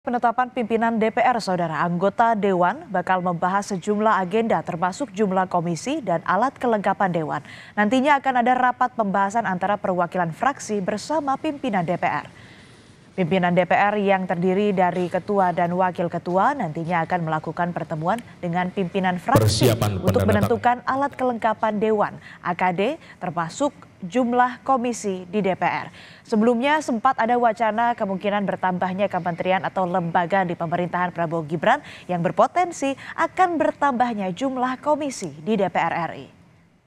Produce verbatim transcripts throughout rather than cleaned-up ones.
Penetapan pimpinan D P R, saudara anggota Dewan bakal membahas sejumlah agenda termasuk jumlah komisi dan alat kelengkapan Dewan. Nantinya akan ada rapat pembahasan antara perwakilan fraksi bersama pimpinan D P R. Pimpinan D P R yang terdiri dari ketua dan wakil ketua nantinya akan melakukan pertemuan dengan pimpinan fraksi untuk menentukan alat kelengkapan Dewan A K D termasuk jumlah komisi di D P R. Sebelumnya sempat ada wacana kemungkinan bertambahnya kementerian atau lembaga di pemerintahan Prabowo Gibran yang berpotensi akan bertambahnya jumlah komisi di D P R R I.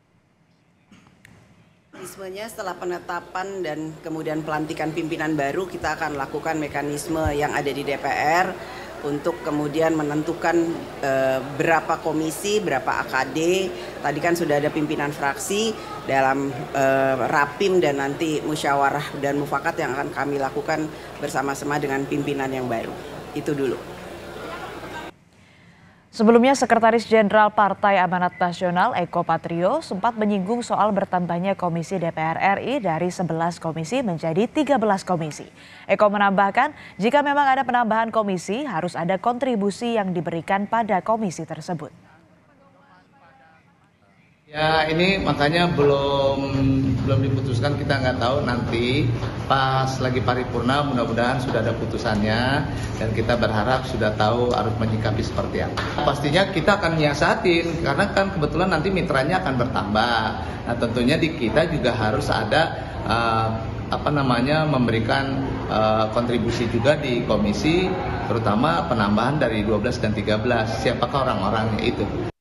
Mekanismenya setelah penetapan dan kemudian pelantikan pimpinan baru, kita akan lakukan mekanisme yang ada di D P R untuk kemudian menentukan e, berapa komisi, berapa A K D. Tadi kan sudah ada pimpinan fraksi dalam e, rapim dan nanti musyawarah dan mufakat yang akan kami lakukan bersama-sama dengan pimpinan yang baru. Itu dulu. Sebelumnya, Sekretaris Jenderal Partai Amanat Nasional Eko Patrio sempat menyinggung soal bertambahnya komisi D P R R I dari sebelas komisi menjadi tiga belas komisi. Eko menambahkan, jika memang ada penambahan komisi, harus ada kontribusi yang diberikan pada komisi tersebut. Ya, ini makanya belum belum diputuskan, kita nggak tahu nanti pas lagi paripurna mudah-mudahan sudah ada putusannya dan kita berharap sudah tahu harus menyikapi seperti apa. Pastinya kita akan nyiasatin karena kan kebetulan nanti mitranya akan bertambah. Nah, tentunya di kita juga harus ada uh, apa namanya memberikan uh, kontribusi juga di komisi, terutama penambahan dari dua belas dan tiga belas. Siapakah orang-orangnya itu?